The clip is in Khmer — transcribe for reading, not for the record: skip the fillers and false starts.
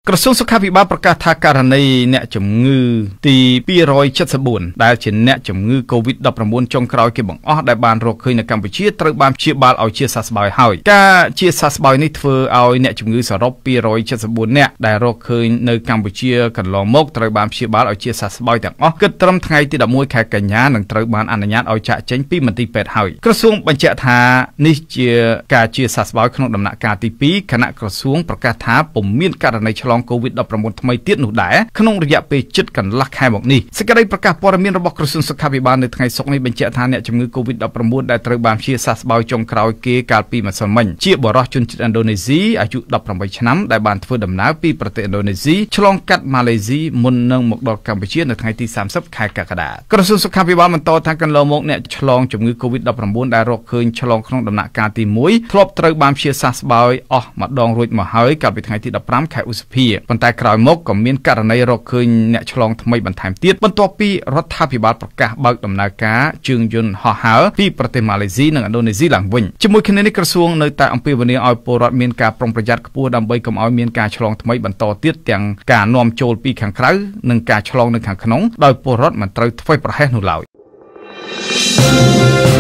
ក្រសួងសុខាភិបាលប្រកាសថាករណីអ្នកជំងឺទី274ដែលជាអ្នកជំងឺ COVID-19 ចុងក្រោយគេបង្អស់ដែលបានរកឃើញនៅកម្ពុជាត្រូវបានព្យាបាលឲ្យជាសះស្បើយហើយការជាសះស្បើយនេះធ្វើឲ្យអ្នកជំងឺសរុប274នាក់ដែលរកឃើញនៅកម្ពុជាកន្លងមកត្រូវបានព្យាបាលឲ្យជាសះស្បើយទាំងអស់គិតត្រឹមថ្ងៃទី11ខែកញ្ញានឹងត្រូវបានអនុញ្ញាតឲ្យចាក់ចេញពីមន្ទីរពេទ្យហើយក្រសួងបញ្ជាក់ថានេះជាការជាសះស្បើយក្នុងដំណាក់កាលទី2គណៈក្រសួងប្រកាសថាពុំមានករណីឆ្លង COVID-19 ថ្មីទៀតនោះដែរក្នុងរយៈពេលជិតកន្លះខែមកនេះសេចក្តីប្រកាសព័ត៌មានរបស់ក្រសួងសុខាភិបាលនៅថ្ងៃសុក្រនេះបញ្ជាក់ថាអ្នកជំងឺ COVID-19 ដែលត្រូវបានព្យាសះស្បើយចុងក្រោយគេកាលពីម្សិលមិញជាបុរសជនជាតិឥណ្ឌូនេស៊ីអាយុ18ឆ្នាំដែលបានធ្វើដំណើរពីប្រទេសឥណ្ឌូនេស៊ីឆ្លងកាត់ម៉ាឡេស៊ីមុននឹងមកដល់កម្ពុជានៅថ្ងៃទី30ខែកក្កដាក្រសួងសុខាភិបាលបន្តថាកន្លងមកអ្នកឆ្លងជំងឺ COVID-19 ដែលរកឃើញឆ្លងក្នុងដំណាក់កាលទី1ធ្លាប់ត្រូវបានព្យាសះស្បើយអស់ម្ដងរួចមកហើយកាលពីថ្ងៃទី15ខែឧសភាប៉ុន្តែក្រោយមកក៏មានករណីរកឃើញអ្នកឆ្លងថ្មីបន្ថែមទៀតបន្ទាប់ពីរដ្ឋាភិបាលប្រកាសបើកដំណើរការជើងយន្តហោះហើរពីប្រទេសម៉ាឡេស៊ីនិងឥណ្ឌូនេស៊ីឡើងវិញជាមួយគ្នានេះក្រសួងនៅតែអំពាវនាវឲ្យពលរដ្ឋមានការប្រុងប្រយ័ត្នខ្ពស់ដើម្បីកុំឲ្យមានការឆ្លងថ្មីបន្តទៀតទាំងការនាំចូលពីខាងក្រៅនិងការឆ្លងនៅខាងក្នុងដោយពលរដ្ឋមិនត្រូវធ្វេសប្រហែសនោះឡើយ